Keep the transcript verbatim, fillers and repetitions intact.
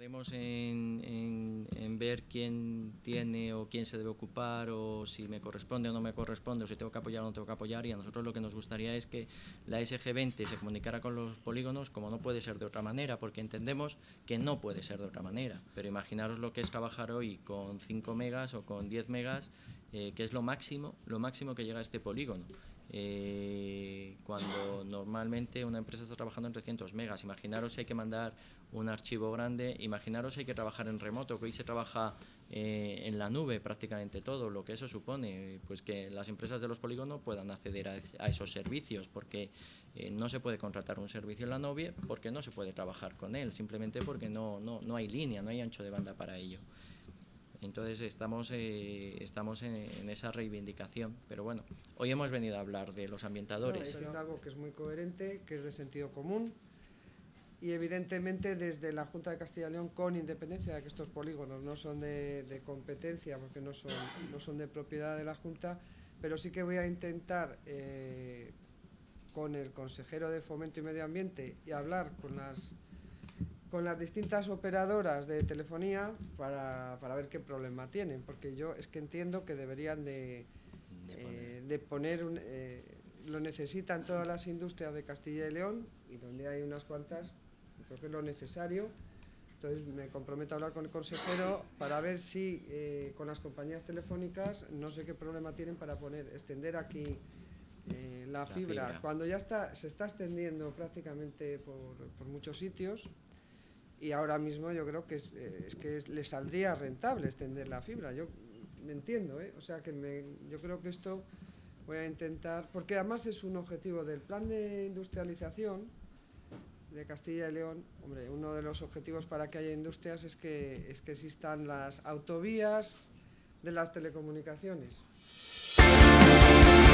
Tardemos en, en, en ver quién tiene o quién se debe ocupar, o si me corresponde o no me corresponde, o si tengo que apoyar o no tengo que apoyar, y a nosotros lo que nos gustaría es que la S G veinte se comunicara con los polígonos como no puede ser de otra manera, porque entendemos que no puede ser de otra manera. Pero imaginaros lo que es trabajar hoy con cinco megas o con diez megas, eh, que es lo máximo, lo máximo que llega a este polígono. Eh, cuando normalmente una empresa está trabajando en trescientos megas, imaginaros si hay que mandar un archivo grande, imaginaros si hay que trabajar en remoto, que hoy se trabaja eh, en la nube prácticamente todo, lo que eso supone, pues que las empresas de los polígonos puedan acceder a, a esos servicios, porque eh, no se puede contratar un servicio en la nube porque no se puede trabajar con él, simplemente porque no, no, no hay línea, no hay ancho de banda para ello. Entonces estamos, eh, estamos en, en esa reivindicación, pero bueno, hoy hemos venido a hablar de los ambientadores. No, es algo que es muy coherente, que es de sentido común, y evidentemente desde la Junta de Castilla y León, con independencia de que estos polígonos no son de, de competencia, porque no son, no son de propiedad de la Junta, pero sí que voy a intentar eh, con el consejero de Fomento y Medio Ambiente y hablar con las con las distintas operadoras de telefonía para, para ver qué problema tienen, porque yo es que entiendo que deberían de, de poner, eh, de poner un, eh, lo necesitan todas las industrias de Castilla y León, y donde hay unas cuantas, creo que es lo necesario. Entonces me comprometo a hablar con el consejero para ver si eh, con las compañías telefónicas, no sé qué problema tienen para poner, extender aquí eh, la, la fibra, fibra, cuando ya está, se está extendiendo prácticamente por, por muchos sitios. Y ahora mismo yo creo que es, eh, es que le saldría rentable extender la fibra. Yo me entiendo, ¿eh? O sea que me, yo creo que esto voy a intentar, porque además es un objetivo del plan de industrialización de Castilla y León. Hombre, uno de los objetivos para que haya industrias es que, es que existan las autovías de las telecomunicaciones.